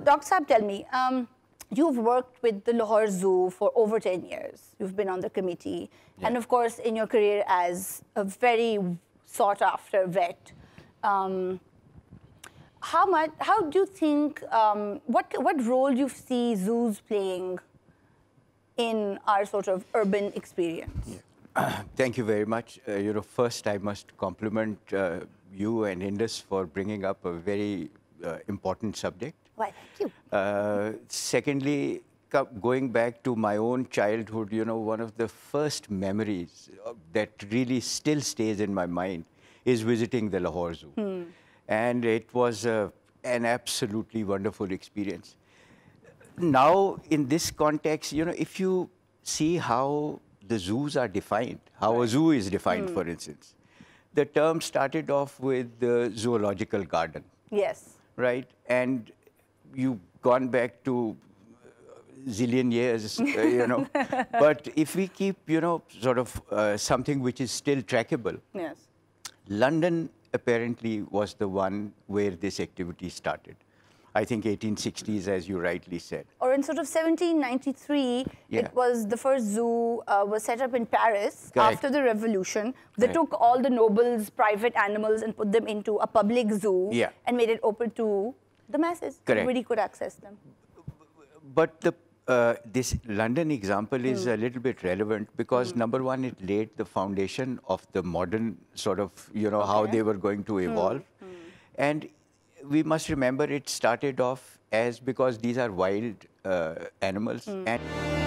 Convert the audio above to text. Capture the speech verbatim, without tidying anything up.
Doctor Saab, tell me, um, you've worked with the Lahore Zoo for over ten years. You've been on the committee. Yeah. And of course, in your career as a very sought-after vet, um, how much, how do you think, um, what, what role do you see zoos playing in our sort of urban experience? Yeah. Uh, thank you very much. Uh, you know, first I must compliment uh, you and Indus for bringing up a very uh, important subject. Why, thank you. Uh, secondly, going back to my own childhood, you know, one of the first memories that really still stays in my mind is visiting the Lahore Zoo. Hmm. And it was uh, an absolutely wonderful experience. Now, in this context, you know, if you see how the zoos are defined, how right. a zoo is defined, mm. for instance, the term started off with the zoological garden. Yes. Right? And you've gone back to zillion years, uh, you know. But if we keep, you know, sort of uh, something which is still trackable, yes. London apparently was the one where this activity started. I think eighteen sixties, as you rightly said. Or in sort of seventeen ninety-three, yeah. it was the first zoo uh, was set up in Paris. Correct. After the revolution. They Correct. Took all the nobles' private animals and put them into a public zoo yeah. and made it open to the masses. Correct. Everybody could access them. But the, uh, this London example is mm. a little bit relevant because, mm. number one, it laid the foundation of the modern sort of, you know, okay. how they were going to evolve. Mm. Mm. And we must remember it started off as because these are wild uh, animals. Mm. And